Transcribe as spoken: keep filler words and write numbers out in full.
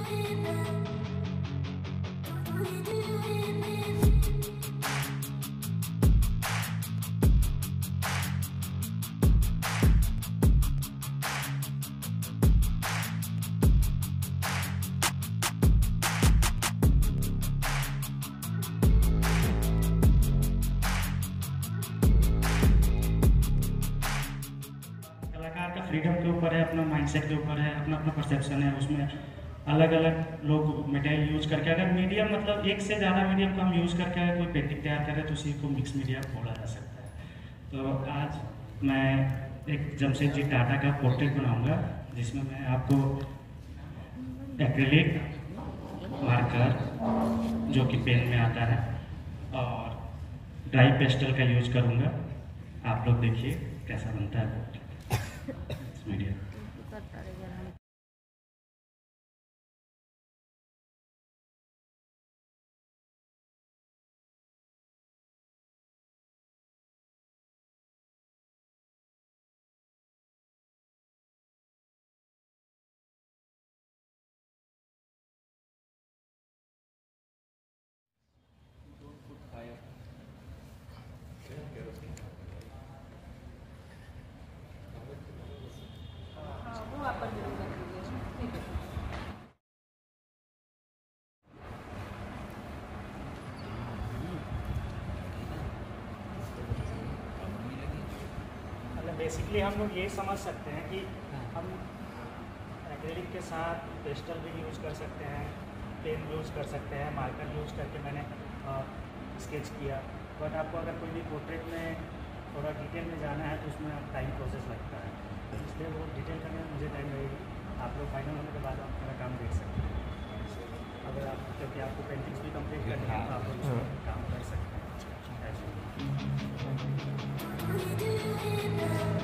कलाकार का फ्रीडम के ऊपर है, अपना माइंडसेट के ऊपर है, अपना अपना परसेप्शन है। उसमें अलग अलग लोग मटेरियल यूज करके, अगर मीडियम मतलब एक से ज़्यादा मीडियम का हम यूज़ करके अगर कोई पेंटिंग तैयार करे तो उसी को मिक्स मीडिया बोला जा सकता है। तो आज मैं एक जमशेद जी टाटा का पोर्ट्रेट बनाऊंगा, जिसमें मैं आपको एक्रिलिक, मार्कर जो कि पेन में आता है, और ड्राई पेस्टल का यूज करूंगा। आप लोग देखिए कैसा बनता है पोर्ट्रेट मीडिया। बेसिकली हम लोग ये समझ सकते हैं कि हम एक्रिलिक के साथ पेस्टल भी यूज़ कर सकते हैं, पेन यूज़ कर सकते हैं, मार्कर यूज़ करके मैंने स्केच किया। बट आपको अगर कोई भी पोर्ट्रेट में थोड़ा डिटेल में जाना है तो उसमें टाइम प्रोसेस लगता है, इसलिए वो डिटेल करने में मुझे टाइम लगेगी। आप लोग फाइनल होने के बाद आप मेरा काम देख सकते हैं। अगर आप, क्योंकि आपको पेंटिंग्स भी कंप्लीट करनी है तो आप लोग उसमें काम कर सकते हैं।